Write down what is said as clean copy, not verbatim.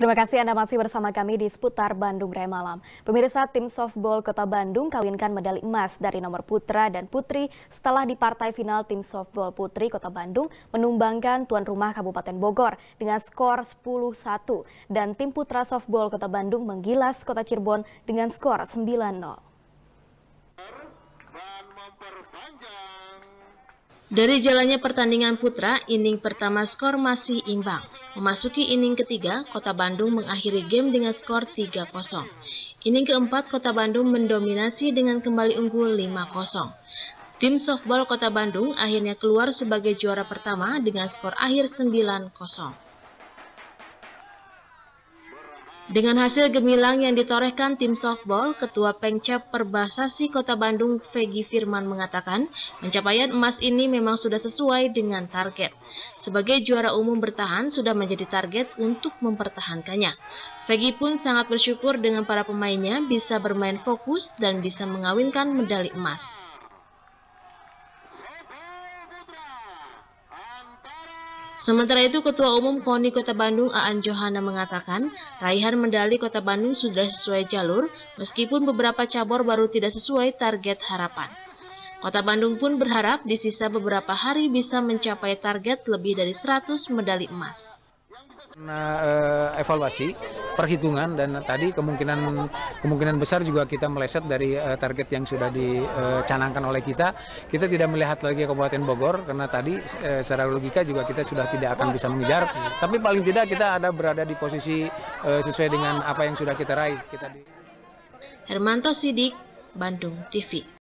Terima kasih Anda masih bersama kami di Seputar Bandung Raya Malam. Pemirsa, tim softball Kota Bandung kawinkan medali emas dari nomor putra dan putri setelah di partai final tim softball putri Kota Bandung menumbangkan tuan rumah Kabupaten Bogor dengan skor 10-1 dan tim putra softball Kota Bandung menggilas Kota Cirebon dengan skor 9-0. Dari jalannya pertandingan putra, inning pertama skor masih imbang. Memasuki inning ketiga, Kota Bandung mengakhiri game dengan skor 3-0. Inning keempat, Kota Bandung mendominasi dengan kembali unggul 5-0. Tim softball Kota Bandung akhirnya keluar sebagai juara pertama dengan skor akhir 9-0. Dengan hasil gemilang yang ditorehkan tim softball, Ketua Pengcap Perbasasi Kota Bandung, Vegi Firman mengatakan, pencapaian emas ini memang sudah sesuai dengan target. Sebagai juara umum bertahan sudah menjadi target untuk mempertahankannya. Vegi pun sangat bersyukur dengan para pemainnya bisa bermain fokus dan bisa mengawinkan medali emas. Sementara itu, Ketua Umum KONI Kota Bandung Aan Johana mengatakan, raihan medali Kota Bandung sudah sesuai jalur, meskipun beberapa cabur baru tidak sesuai target harapan. Kota Bandung pun berharap di sisa beberapa hari bisa mencapai target lebih dari 100 medali emas. Evaluasi, perhitungan, dan tadi kemungkinan besar juga kita meleset dari target yang sudah dicanangkan oleh kita. Kita tidak melihat lagi Kabupaten Bogor karena tadi secara logika juga kita sudah tidak akan bisa mengejar. Tapi paling tidak kita berada di posisi sesuai dengan apa yang sudah kita raih. Hermanto Sidik, Bandung TV.